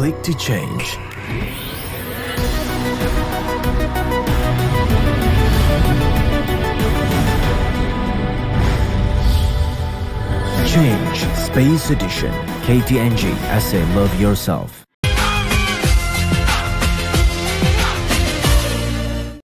Click to change. Change Space Edition. KTNG ESSE Love Yourself.